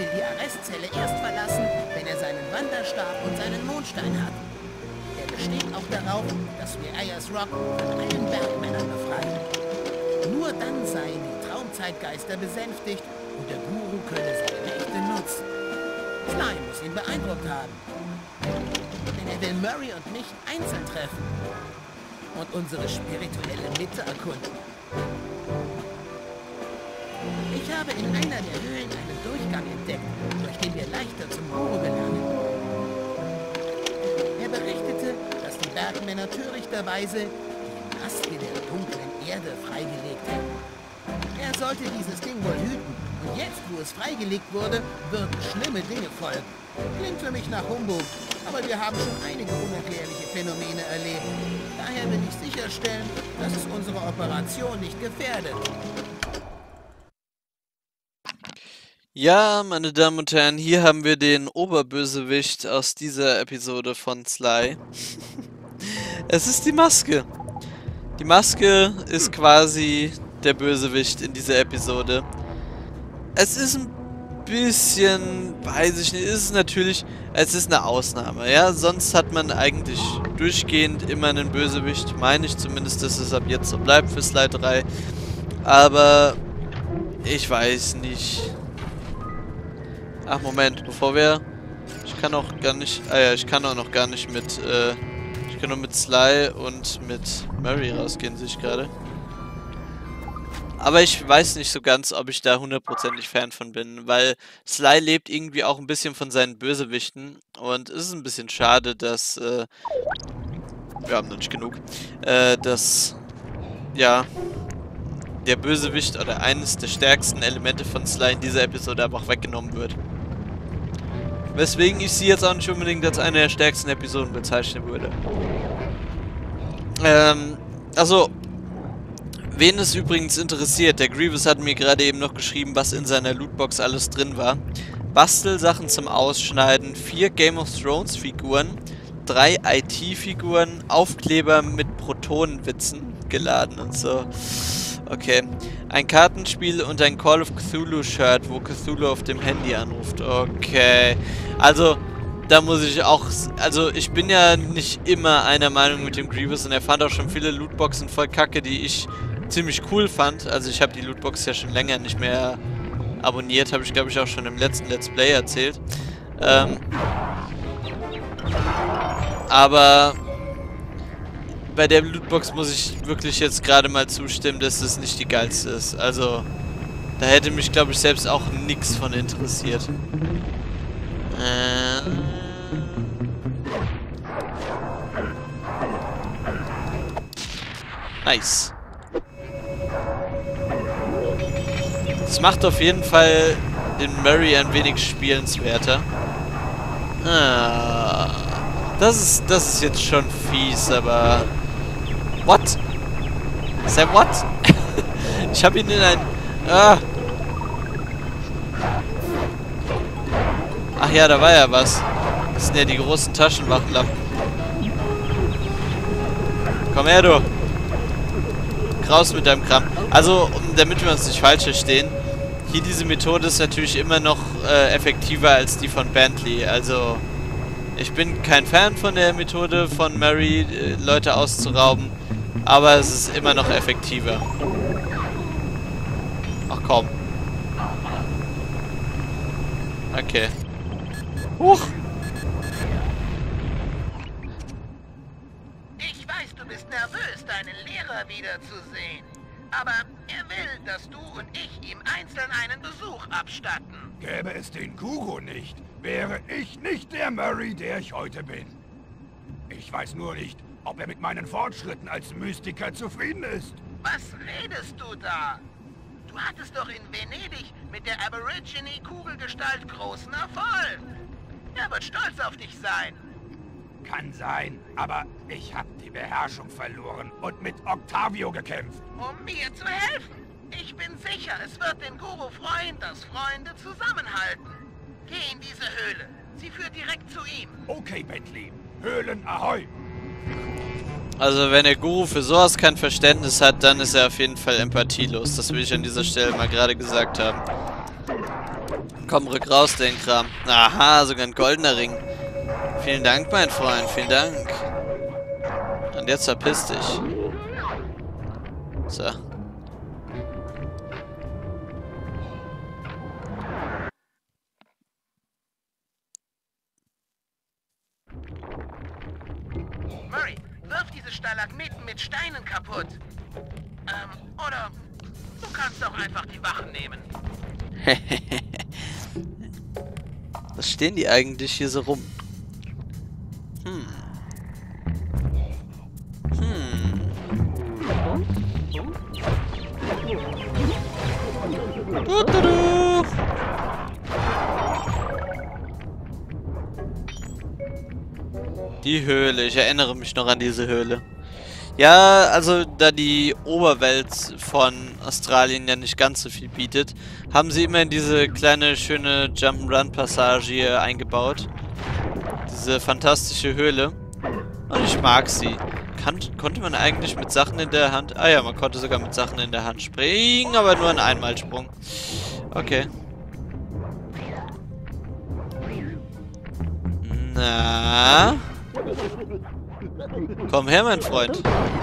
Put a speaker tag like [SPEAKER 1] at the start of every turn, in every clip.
[SPEAKER 1] würde die Arrestzelle erst verlassen, wenn er seinen Wanderstab und seinen Mondstein hat. Er besteht auch darauf, dass wir Ayers Rock von allen Bergmännern befreien. Nur dann seien die Traumzeitgeister besänftigt und der Guru könne seine Mächte nutzen. Sly muss ihn beeindruckt haben. Denn er will Murray und mich einzeln treffen und unsere spirituelle Mitte erkunden. Ich habe in einer der Höhlen einen Durchgang entdeckt, durch den wir leichter zum Guru gelangen. Er berichtete, dass die Bergmänner törichterweise die Maske der dunklen Erde freigelegt hätten. Er sollte dieses Ding wohl hüten. Und jetzt, wo es freigelegt wurde, würden schlimme Dinge folgen. Klingt für mich nach Humbug, aber wir haben schon einige unerklärliche Phänomene erlebt. Daher will ich sicherstellen, dass es unsere Operation nicht gefährdet.
[SPEAKER 2] Ja, meine Damen und Herren, hier haben wir den Oberbösewicht aus dieser Episode von Sly. Es ist die Maske. Die Maske ist quasi der Bösewicht in dieser Episode. Es ist ein bisschen, weiß ich nicht, es ist eine Ausnahme, ja. Sonst hat man eigentlich durchgehend immer einen Bösewicht, meine ich zumindest, dass es ab jetzt so bleibt für Sly 3. Aber ich weiß nicht. Ach, Moment, bevor wir... Ich kann auch gar nicht... Ah ja, ich kann auch noch gar nicht mit... ich kann nur mit Sly und mit Murray rausgehen, sehe ich gerade. Aber ich weiß nicht so ganz, ob ich da hundertprozentig Fan von bin, weil Sly lebt irgendwie auch ein bisschen von seinen Bösewichten. Und es ist ein bisschen schade, dass... wir haben noch nicht genug. Dass... Ja... Der Bösewicht oder eines der stärksten Elemente von Sly in dieser Episode aber auch weggenommen wird. Weswegen ich sie jetzt auch nicht unbedingt als eine der stärksten Episoden bezeichnen würde. Also, wen es übrigens interessiert, der Grievous hat mir gerade eben noch geschrieben, was in seiner Lootbox alles drin war. Bastelsachen zum Ausschneiden, 4 Game of Thrones Figuren, 3 IT-Figuren, Aufkleber mit Protonenwitzen geladen und so. Okay. Ein Kartenspiel und ein Call of Cthulhu Shirt, wo Cthulhu auf dem Handy anruft. Okay. Also, da muss ich auch... Also, ich bin ja nicht immer einer Meinung mit dem Grievous und er fand auch schon viele Lootboxen voll kacke, die ich ziemlich cool fand. Also, ich habe die Lootbox ja schon länger nicht mehr abonniert. Habe ich, glaube ich, auch schon im letzten Let's Play erzählt. Aber... Bei der Lootbox muss ich wirklich jetzt gerade mal zustimmen, dass das nicht die geilste ist. Also, da hätte mich, glaube ich, selbst auch nichts von interessiert. Nice. Das macht auf jeden Fall den Murray ein wenig spielenswerter. Das ist jetzt schon fies, aber... What? Say what? Ich habe ihn in ein... Ach ja, da war ja was. Das sind ja die großen Taschenwachlampen. Komm her, du. Raus mit deinem Kram. Also, damit wir uns nicht falsch verstehen, hier diese Methode ist natürlich immer noch effektiver als die von Bentley. Also, ich bin kein Fan von der Methode von Murray, Leute auszurauben. Aber es ist immer noch effektiver. Ach komm. Okay. Huch!
[SPEAKER 1] Ich weiß, du bist nervös, deinen Lehrer wiederzusehen. Aber er will, dass du und ich ihm einzeln einen Besuch abstatten.
[SPEAKER 3] Gäbe es den Guru nicht, wäre ich nicht der Murray, der ich heute bin. Ich weiß nur nicht, ob er mit meinen Fortschritten als Mystiker zufrieden ist.
[SPEAKER 1] Was redest du da? Du hattest doch in Venedig mit der Aborigine-Kugelgestalt großen Erfolg. Er wird stolz auf dich sein.
[SPEAKER 3] Kann sein, aber ich habe die Beherrschung verloren und mit Octavio gekämpft.
[SPEAKER 1] Um mir zu helfen. Ich bin sicher, es wird den Guru freuen, dass Freunde zusammenhalten. Geh in diese Höhle. Sie führt direkt zu ihm.
[SPEAKER 3] Okay, Bentley. Höhlen ahoi!
[SPEAKER 2] Also wenn der Guru für sowas kein Verständnis hat, dann ist er auf jeden Fall empathielos. Das will ich an dieser Stelle mal gerade gesagt haben. Komm, rück raus, den Kram. Aha, sogar ein goldener Ring. Vielen Dank, mein Freund, vielen Dank. Und jetzt verpiss dich. So.
[SPEAKER 1] Murray, wirf diese Stalagmiten mit Steinen kaputt. Oder du kannst auch einfach die Wachen nehmen.
[SPEAKER 2] Was stehen die eigentlich hier so rum? Die Höhle, ich erinnere mich noch an diese Höhle. Ja, also da die Oberwelt von Australien ja nicht ganz so viel bietet, haben sie immerhin diese kleine, schöne Jump'n'Run-Passage hier eingebaut. Diese fantastische Höhle. Und ich mag sie. Konnte man eigentlich mit Sachen in der Hand... Ah ja, man konnte sogar mit Sachen in der Hand springen, aber nur ein Einmalsprung. Okay. Na? Komm her, mein Freund.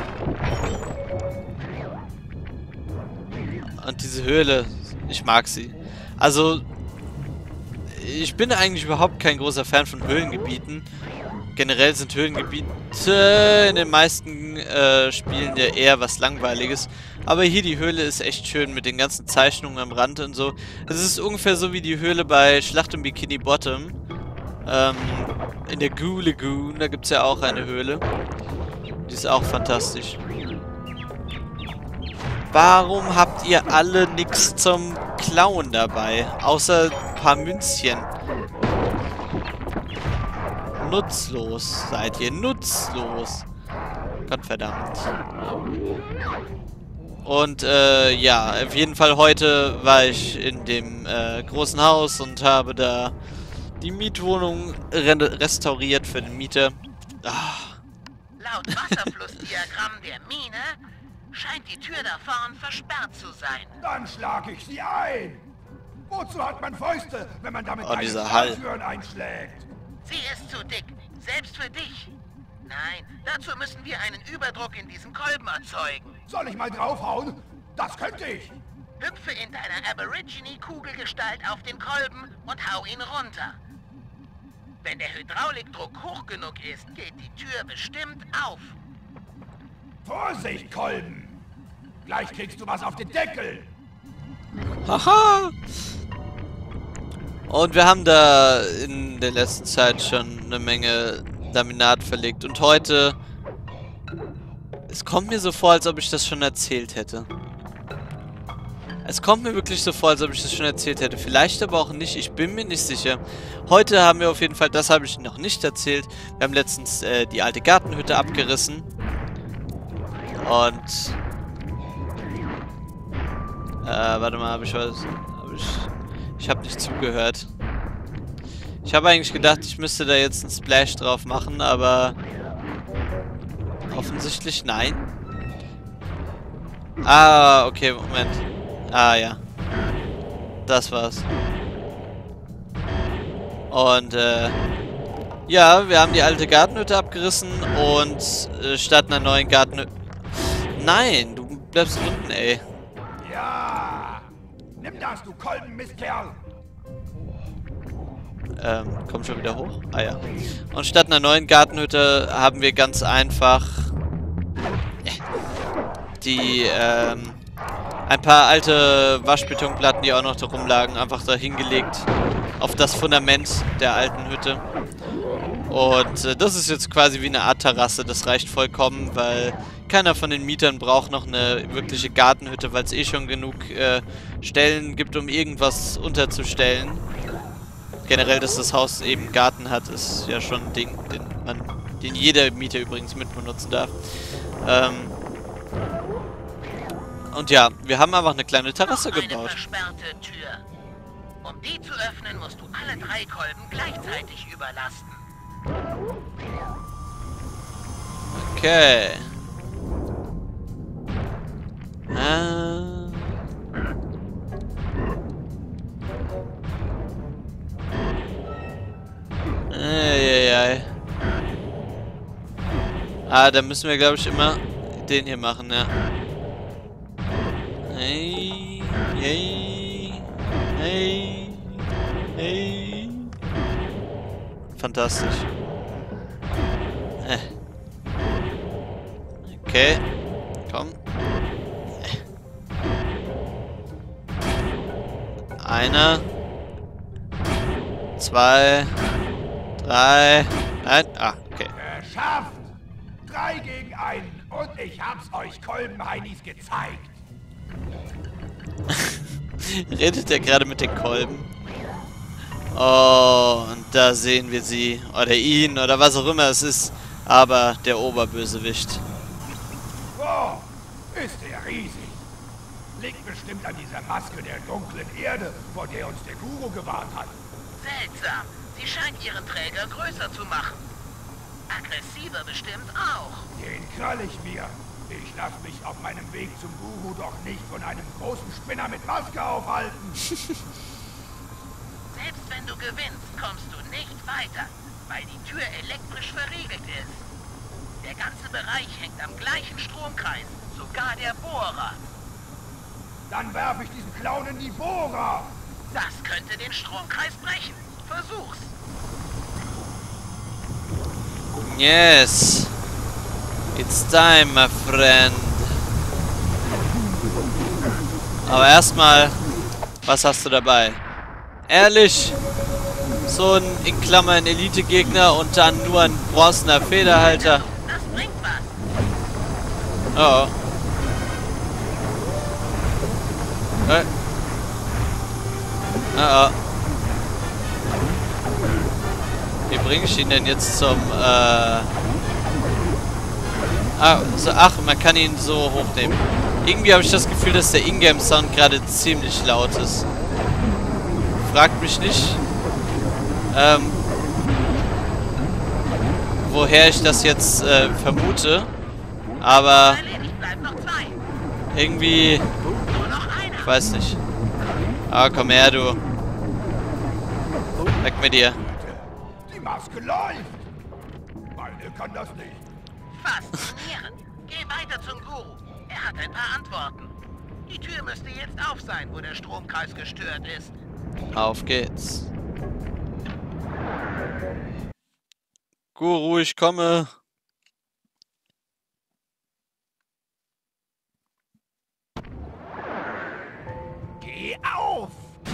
[SPEAKER 2] Und diese Höhle, ich mag sie. Also, ich bin eigentlich überhaupt kein großer Fan von Höhlengebieten. Generell sind Höhlengebiete in den meisten Spielen ja eher was Langweiliges. Aber hier die Höhle ist echt schön mit den ganzen Zeichnungen am Rand und so. Es ist ungefähr so wie die Höhle bei Schlacht um Bikini Bottom. In der Goo Lagoon, da gibt es ja auch eine Höhle. Die ist auch fantastisch. Warum habt ihr alle nichts zum Klauen dabei? Außer ein paar Münzchen. Nutzlos seid ihr, nutzlos. Gottverdammt. Und ja, auf jeden Fall heute war ich in dem großen Haus und habe da die Mietwohnung restauriert für den Mieter.
[SPEAKER 1] Laut Wasserflussdiagramm der Mine scheint die Tür da vorn versperrt zu sein.
[SPEAKER 3] Dann schlage ich sie ein. Wozu hat man Fäuste, wenn man damit
[SPEAKER 2] dieser Hall.
[SPEAKER 3] Türen einschlägt?
[SPEAKER 1] Sie ist zu dick, selbst für dich. Nein, dazu müssen wir einen Überdruck in diesem Kolben erzeugen.
[SPEAKER 3] Soll ich mal draufhauen? Das könnte ich.
[SPEAKER 1] Hüpfe in deiner Aborigine-Kugelgestalt auf den Kolben und hau ihn runter. Wenn der Hydraulikdruck hoch genug ist, geht die Tür bestimmt auf.
[SPEAKER 3] Vorsicht, Kolben! Gleich kriegst du was auf den Deckel.
[SPEAKER 2] Haha! Und wir haben da in der letzten Zeit schon eine Menge Laminat verlegt. Und heute... Es kommt mir so vor, als ob ich das schon erzählt hätte. Es kommt mir wirklich so vor, als ob ich das schon erzählt hätte. Vielleicht aber auch nicht, ich bin mir nicht sicher. Heute haben wir auf jeden Fall, das habe ich noch nicht erzählt, wir haben letztens die alte Gartenhütte abgerissen. Und... warte mal, habe ich was... Ich habe nicht zugehört. Ich habe eigentlich gedacht, ich müsste da jetzt einen Splash drauf machen, aber... Offensichtlich nein. Ah, okay, Moment. Ah, ja. Das war's. Und, ja, wir haben die alte Gartenhütte abgerissen und statt einer neuen Gartenhütte... Nein, du bleibst unten, ey.
[SPEAKER 3] Ja! Nimm das, du Kolbenmistkerl!
[SPEAKER 2] Komm schon wieder hoch? Ah, ja. Und statt einer neuen Gartenhütte haben wir ganz einfach... die, ein paar alte Waschbetonplatten, die auch noch da rumlagen, einfach da hingelegt auf das Fundament der alten Hütte. Und das ist jetzt quasi wie eine Art Terrasse, das reicht vollkommen, weil keiner von den Mietern braucht noch eine wirkliche Gartenhütte, weil es eh schon genug Stellen gibt, um irgendwas unterzustellen. Generell, dass das Haus eben Garten hat, ist ja schon ein Ding, den jeder Mieter übrigens mitbenutzen darf. Und ja, wir haben einfach eine kleine Terrasse gebaut.
[SPEAKER 1] Eine versperrte Tür. Um die zu öffnen, musst du alle 3 Kolben gleichzeitig überlasten.
[SPEAKER 2] Okay. Ah, da müssen wir, glaube ich, immer den hier machen, ja. Hey, hey, hey, hey. Fantastisch. Okay. Komm. Einer. 2. 3. Nein. Ah, okay.
[SPEAKER 3] Geschafft! 3 gegen 1 und ich hab's euch Kolbenheinis gezeigt.
[SPEAKER 2] Redet er gerade mit den Kolben? Oh, und da sehen wir sie. Oder ihn, oder was auch immer es ist. Aber der Oberbösewicht.
[SPEAKER 3] Oh, ist der riesig. Liegt bestimmt an dieser Maske der dunklen Erde, vor der uns der Guru gewarnt hat.
[SPEAKER 1] Seltsam. Sie scheint ihren Träger größer zu machen. Aggressiver bestimmt auch.
[SPEAKER 3] Den krall ich mir. Ich lass mich auf meinem Weg zum Guru doch nicht von einem großen Spinner mit Maske aufhalten.
[SPEAKER 1] Selbst wenn du gewinnst, kommst du nicht weiter, weil die Tür elektrisch verriegelt ist. Der ganze Bereich hängt am gleichen Stromkreis, sogar der Bohrer.
[SPEAKER 3] Dann werfe ich diesen Clown in die Bohrer.
[SPEAKER 1] Das könnte den Stromkreis brechen. Versuch's.
[SPEAKER 2] Yes. It's time, my friend. Aber erstmal, was hast du dabei? Ehrlich? So ein, in Klammern, Elite-Gegner und dann nur ein bronzener Federhalter.
[SPEAKER 1] Das bringt was.
[SPEAKER 2] Oh. Oh. Wie bringe ich ihn denn jetzt zum, ach, man kann ihn so hochnehmen. Irgendwie habe ich das Gefühl, dass der Ingame-Sound gerade ziemlich laut ist. Fragt mich nicht, woher ich das jetzt vermute. Aber
[SPEAKER 1] Erledigt, bleibt noch 2.
[SPEAKER 2] irgendwie,
[SPEAKER 1] Nur noch einer.
[SPEAKER 2] ich weiß nicht. Ah, komm her, du. Weg mit dir.
[SPEAKER 3] Die Maske läuft. Meine kann das nicht.
[SPEAKER 1] Faszinierend. Geh weiter zum Guru. Er hat ein paar Antworten. Die Tür müsste jetzt auf sein, wo der Stromkreis gestört ist.
[SPEAKER 2] Auf geht's. Guru, ich komme.
[SPEAKER 3] Geh auf!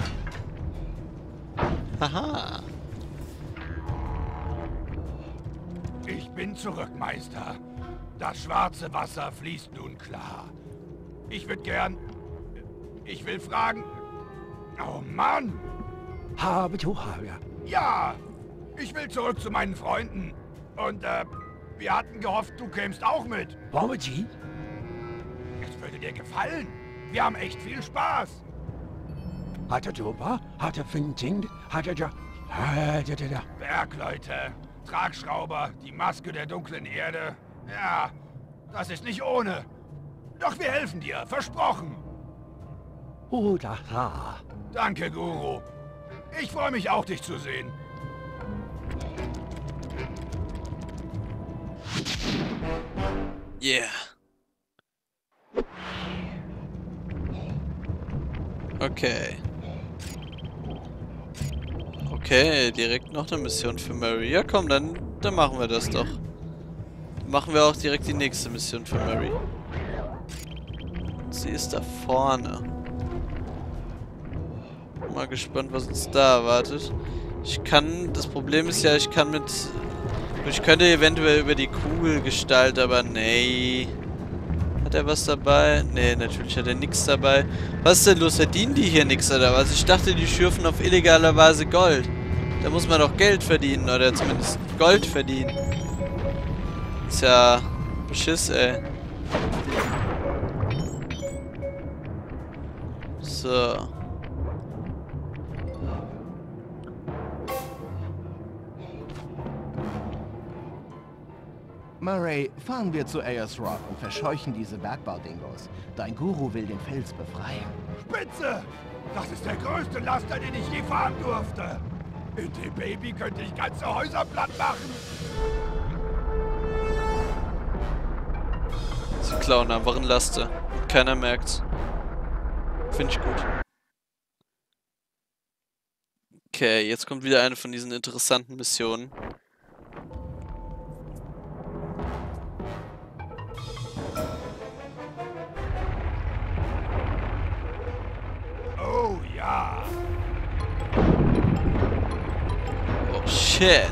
[SPEAKER 2] Haha.
[SPEAKER 3] Ich bin zurück, Meister. Das schwarze Wasser fließt nun klar. Ich will fragen... Oh Mann! Ja! Ich will zurück zu meinen Freunden. Und, wir hatten gehofft, du kämst auch mit. Es würde dir gefallen. Wir haben echt viel Spaß. Bergleute, Tragschrauber, die Maske der dunklen Erde. Ja, das ist nicht ohne. Doch wir helfen dir, versprochen. Danke, Guru. Ich freue mich auch, dich zu sehen.
[SPEAKER 2] Yeah. Okay. Okay, direkt noch eine Mission für Mary. Ja komm, dann machen wir das doch. Dann machen wir auch direkt die nächste Mission für Mary. Sie ist da vorne. Mal gespannt, was uns da erwartet. Das Problem ist ja, ich könnte eventuell über die Kugelgestalt, aber nee. Hat er was dabei? Nee, natürlich hat er nichts dabei. Was ist denn los? Verdienen die hier nichts oder was? Ich dachte, die schürfen auf illegaler Weise Gold. Da muss man doch Geld verdienen oder zumindest Gold verdienen. Ist ja Beschiss, ey. So.
[SPEAKER 4] Murray, fahren wir zu Ayers Rock und verscheuchen diese Bergbaudingos. Dein Guru will den Fels befreien.
[SPEAKER 3] Spitze! Das ist der größte Laster, den ich je fahren durfte. In dem Baby könnte ich ganze Häuser platt machen.
[SPEAKER 2] Sie klauen einfach ein Laster. Keiner merkt's. Finde ich gut. Okay, jetzt kommt wieder eine von diesen interessanten Missionen.
[SPEAKER 3] Oh ja.
[SPEAKER 2] Oh shit.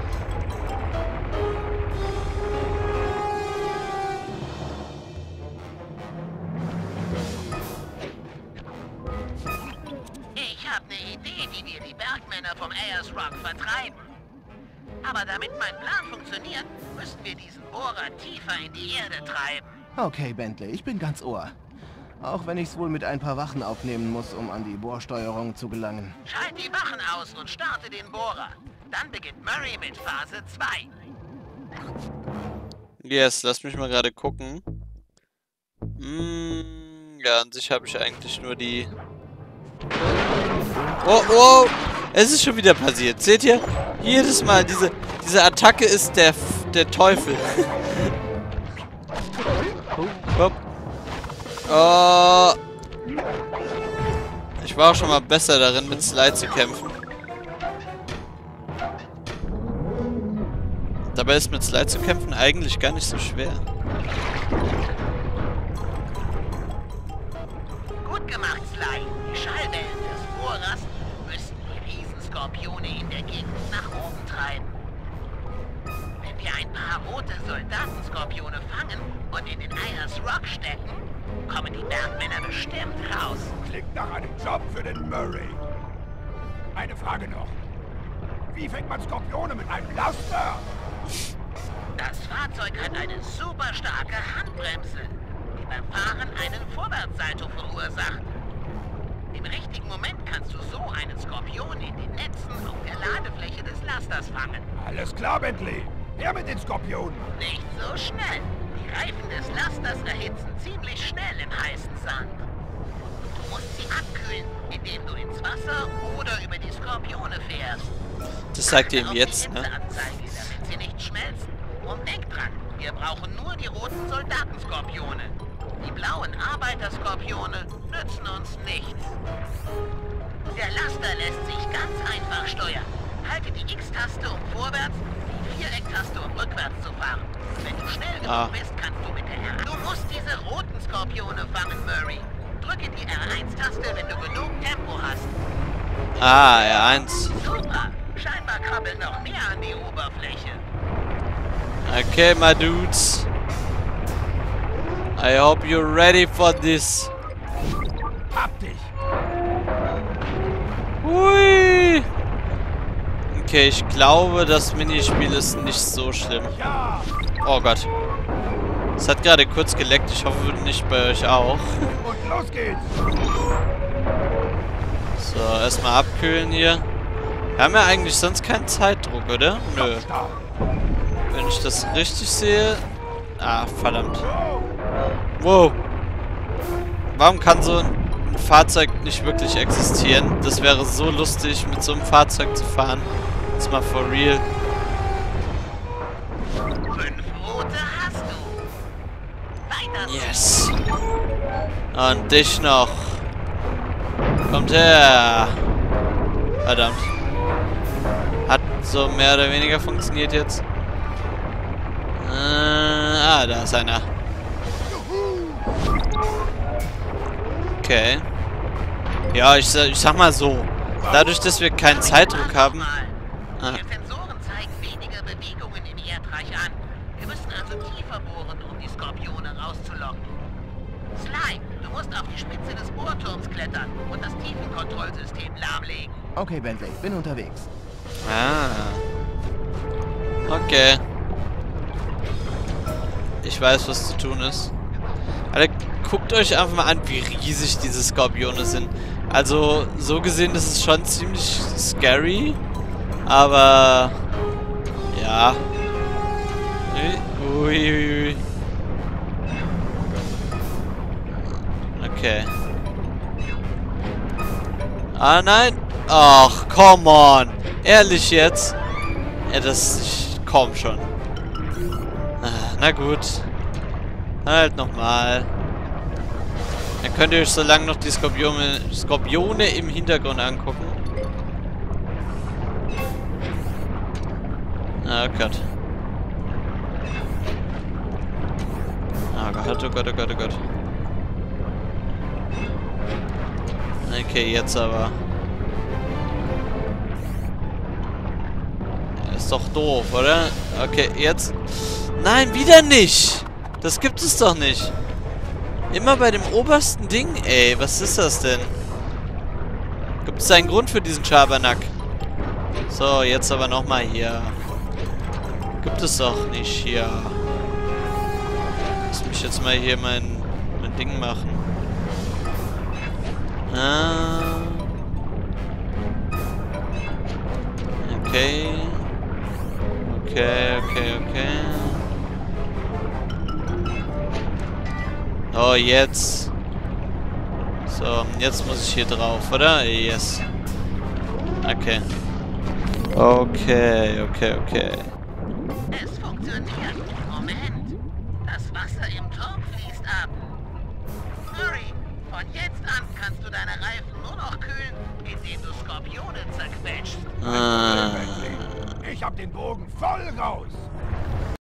[SPEAKER 1] Ich habe eine Idee, wie wir die Bergmänner vom Ayers Rock vertreiben. Aber damit mein Plan funktioniert, müssen wir diesen Bohrer tiefer in die Erde treiben.
[SPEAKER 4] Okay, Bentley, ich bin ganz Ohr. Auch wenn ich es wohl mit ein paar Wachen aufnehmen muss, um an die Bohrsteuerung zu gelangen.
[SPEAKER 1] Schalt die Wachen aus und starte den Bohrer. Dann beginnt Murray mit Phase 2.
[SPEAKER 2] Yes, lass mich mal gerade gucken. Ja, an sich habe ich eigentlich nur die... Oh, oh! Es ist schon wieder passiert. Seht ihr? Jedes Mal, diese Attacke ist der Teufel. Hopp. Oh. Ich war auch schon mal besser darin, mit Sly zu kämpfen. Dabei ist mit Sly zu kämpfen eigentlich gar nicht so schwer.
[SPEAKER 1] Gut gemacht, Sly. Die Schallwellen des Bohrers müssten die Riesenskorpione in der Gegend nach oben treiben. Wenn wir ein paar rote Soldatenskorpione fangen und in den Ayers Rock stecken, kommen die Bergmänner bestimmt raus.
[SPEAKER 3] Klingt nach einem Job für den Murray. Eine Frage noch. Wie fängt man Skorpione mit einem Laster?
[SPEAKER 1] Das Fahrzeug hat eine super starke Handbremse, die beim Fahren einen Vorwärtssalto verursacht. Im richtigen Moment kannst du so einen Skorpion in den Netzen auf der Ladefläche des Lasters fangen.
[SPEAKER 3] Alles klar, Bentley. Her mit den Skorpionen.
[SPEAKER 1] Nicht so schnell. Die Reifen des Lasters erhitzen ziemlich schnell im heißen Sand. Du musst sie abkühlen, indem du ins Wasser oder über die Skorpione fährst.
[SPEAKER 2] Das sagt ihr
[SPEAKER 1] Achte
[SPEAKER 2] ihm
[SPEAKER 1] auf
[SPEAKER 2] jetzt,
[SPEAKER 1] die
[SPEAKER 2] ne?
[SPEAKER 1] Hitzeanzeige, damit sie nicht schmelzen. Und denk dran, wir brauchen nur die roten Soldatenskorpione. Die blauen Arbeiterskorpione nützen uns nichts. Der Laster lässt sich ganz einfach steuern. Halte die X-Taste, um vorwärts, die Viereck-Taste, um rückwärts zu fahren. Wenn du schnell genug bist, kannst du mit der R... Du musst diese roten Skorpione fangen, Murray. Drücke die R1-Taste, wenn du genug Tempo hast.
[SPEAKER 2] Ah, R1.
[SPEAKER 1] Super. Scheinbar krabbeln noch mehr an die Oberfläche.
[SPEAKER 2] Okay, my dudes. I hope you're ready for this.
[SPEAKER 3] Hab dich.
[SPEAKER 2] Hui. Okay, ich glaube, das Minispiel ist nicht so schlimm.
[SPEAKER 3] Ja.
[SPEAKER 2] Oh Gott. Es hat gerade kurz geleckt. Ich hoffe nicht bei euch auch.
[SPEAKER 3] Und los geht's.
[SPEAKER 2] So, erstmal abkühlen hier. Wir haben ja eigentlich sonst keinen Zeitdruck, oder? Nö. Wenn ich das richtig sehe... Ah, verdammt. Wow. Warum kann so ein Fahrzeug nicht wirklich existieren? Das wäre so lustig, mit so einem Fahrzeug zu fahren. Jetzt mal for real.
[SPEAKER 1] 5 rote hast du. Weiter so.
[SPEAKER 2] Yes. Und dich noch. Kommt her. Verdammt. Hat so mehr oder weniger funktioniert jetzt. Da ist einer. Okay. Ja, ich sag mal so. Dadurch, dass wir keinen Zeitdruck haben... Ah.
[SPEAKER 1] Die Sensoren zeigen weniger Bewegungen im Erdreich an. Wir müssen also tiefer bohren, um die Skorpione rauszulocken. Sly, du musst auf die Spitze des Bohrturms klettern und das Tiefenkontrollsystem lahmlegen.
[SPEAKER 4] Okay, Bentley, bin unterwegs.
[SPEAKER 2] Ah. Okay. Ich weiß, was zu tun ist. Alter, guckt euch einfach mal an, wie riesig diese Skorpione sind. Also, so gesehen ist es schon ziemlich scary. Aber... Ja. Ui. Okay. Ah, nein. Ach, come on. Ehrlich jetzt? Ja, komm schon. Na gut. Halt nochmal. Dann könnt ihr euch so lange noch die Skorpione im Hintergrund angucken. Oh Gott. Oh Gott, oh Gott, oh Gott, oh Gott. Okay, jetzt aber. Ist doch doof, oder? Okay, jetzt. Nein, wieder nicht! Das gibt es doch nicht. Immer bei dem obersten Ding. Ey, was ist das denn? Gibt es einen Grund für diesen Schabernack? So, jetzt aber nochmal hier. Gibt es doch nicht hier. Lass mich jetzt mal hier mein Ding machen. Okay. Okay. Oh, jetzt. So, jetzt muss ich hier drauf, oder? Yes. Okay. Okay.
[SPEAKER 1] Es funktioniert. Moment. Das Wasser im Turm fließt ab. Murray, von jetzt an kannst du deine Reifen nur noch kühlen, indem du Skorpione zerquetscht.
[SPEAKER 3] Ich hab den Bogen voll raus.